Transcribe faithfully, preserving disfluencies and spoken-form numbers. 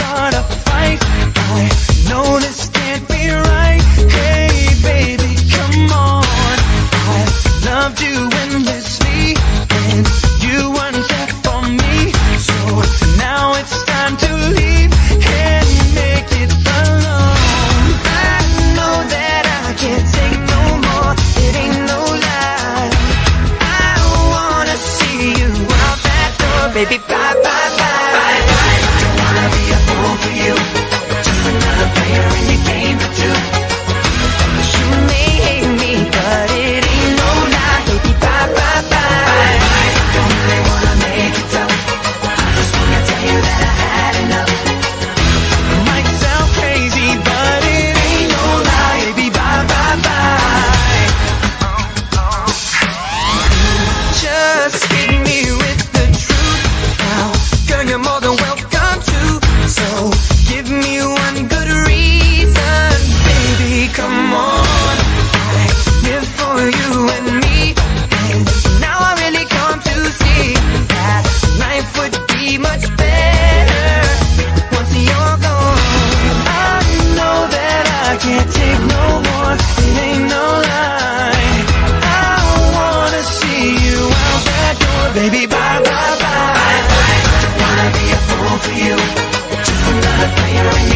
start a fight. I know this can't be right. Hey baby, come on. I loved you endlessly, and you weren't there for me. So now it's time to leave and make it alone. I know that I can't take no more, it ain't no lie. I wanna see you out that door, baby, bye, bye, bye, bye, bye. Don't wanna be a fool for you, just another player in your game for two. You may hate me, but it ain't no lie, baby, bye, bye, bye, bye, bye. Don't really wanna make it tough, I just wanna tell you that I had enough. It might sound crazy, but it ain't no lie, baby, bye, bye, bye. Just hit me with the truth now, girl, you're more than welcome to. So give me one good reason, baby, come on. I live for you and me, and now I really come to see that life would be much better once you're gone. I know that I can't take no more, it ain't no lie. I wanna see you out that door, baby, bye, bye, bye. Don't wanna be a fool for you, just another player in